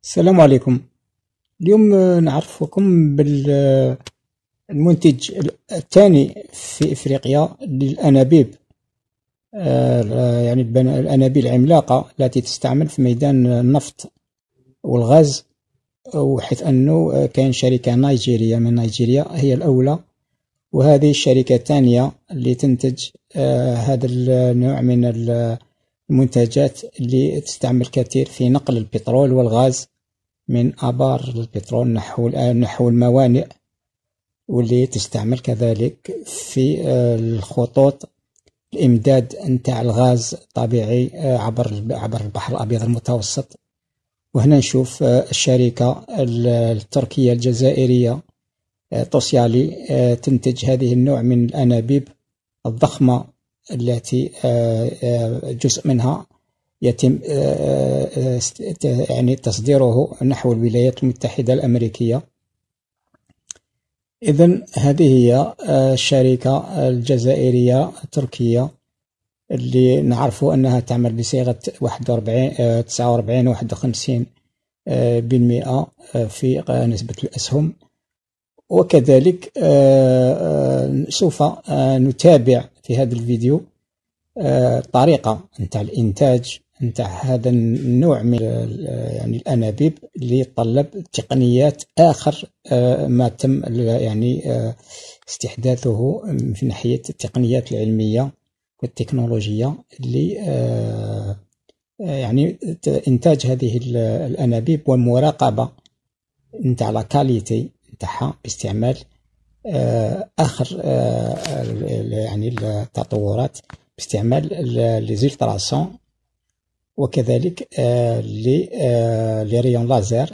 السلام عليكم. اليوم نعرفكم بالمنتج الثاني في إفريقيا للأنابيب. يعني الأنابيب العملاقة التي تستعمل في ميدان النفط والغاز، وحيث أنه كاين شركة نيجيرية من نيجيريا هي الأولى، وهذه الشركة الثانية اللي تنتج هذا النوع من المنتجات اللي تستعمل كثير في نقل البترول والغاز من آبار البترول نحو الموانئ، واللي تستعمل كذلك في الخطوط الإمداد نتاع الغاز الطبيعي عبر البحر الأبيض المتوسط. وهنا نشوف الشركة التركية الجزائرية توسيالي تنتج هذه النوع من الأنابيب الضخمة التي جزء منها يتم يعني تصديره نحو الولايات المتحدة الأمريكية. إذن هذه هي الشركة الجزائرية التركية اللي نعرفوا أنها تعمل بصيغة 49 51% في نسبة الأسهم. وكذلك سوف نتابع في هذا الفيديو طريقة نتاع الإنتاج نتاع هذا النوع من يعني الأنابيب اللي يتطلب تقنيات آخر ما تم يعني استحداثه في ناحية التقنيات العلمية والتكنولوجية اللي يعني إنتاج هذه الأنابيب والمراقبة نتاع لا كاليتي نتاعها باستعمال آخر يعني التطورات باستعمال لي زيلتراسون، وكذلك لي ريون لازر.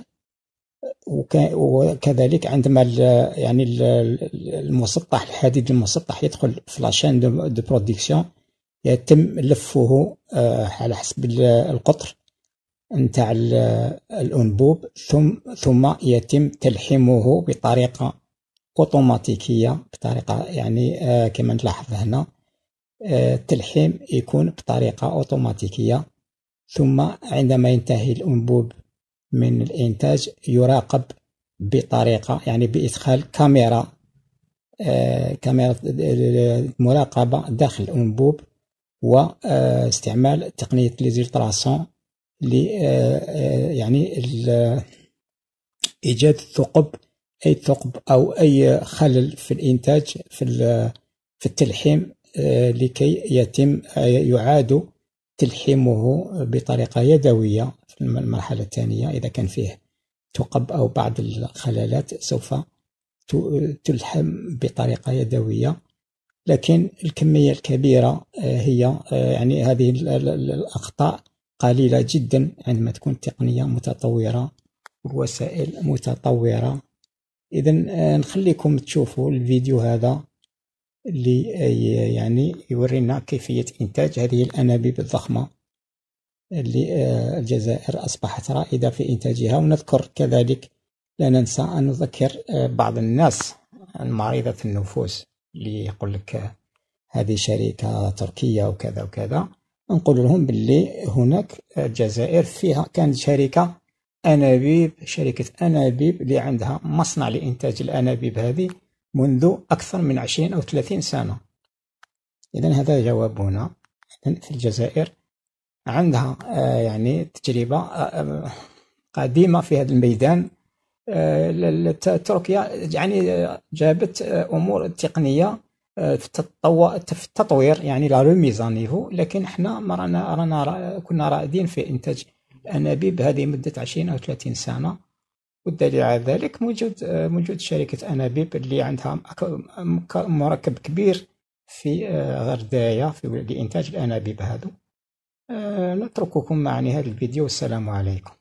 وكذلك عندما يعني المسطح الحديد المسطح يدخل في لاشين دو برودكسيون يتم لفه على حسب القطر نتاع الأنبوب، ثم يتم تلحيمه بطريقة أوتوماتيكية، بطريقة يعني كما نلاحظ هنا التلحيم يكون بطريقة أوتوماتيكية. ثم عندما ينتهي الأنبوب من الإنتاج يراقب بطريقة يعني بإدخال كاميرا مراقبة داخل الأنبوب، واستعمال تقنية ليزيلتراسون يعني إيجاد الثقب، أي ثقب أو أي خلل في الإنتاج في التلحيم، لكي يتم يعاد تلحيمه بطريقة يدوية في المرحلة الثانية. إذا كان فيه ثقب أو بعض الخلالات سوف تلحم بطريقة يدوية، لكن الكمية الكبيرة هي يعني هذه الأخطاء قليلة جدا عندما تكون التقنية متطورة والوسائل متطورة. إذن نخليكم تشوفوا الفيديو هذا اللي يعني يورينا كيفية إنتاج هذه الأنابيب الضخمة اللي الجزائر أصبحت رائدة في إنتاجها. ونذكر كذلك، لا ننسى أن نذكر بعض الناس المريضة النفوس اللي يقول لك هذه شركة تركية وكذا وكذا، نقول لهم باللي هناك الجزائر فيها كانت شركة أنابيب اللي عندها مصنع لإنتاج الأنابيب هذه منذ أكثر من 20 أو 30 سنة. إذن هذا جوابنا. في الجزائر عندها يعني تجربة قديمة في هذا الميدان. تركيا يعني جابت أمور تقنية في التطوير، يعني لا ريميز ان نيفو، لكن احنا كنا رائدين في إنتاج الأنابيب هذه مدة 20 أو 30 سنة. والدليل على ذلك موجود شركة أنابيب اللي عندها مركب كبير في غرداية لإنتاج الأنابيب هذا. نترككم مع نهاية الفيديو، والسلام عليكم.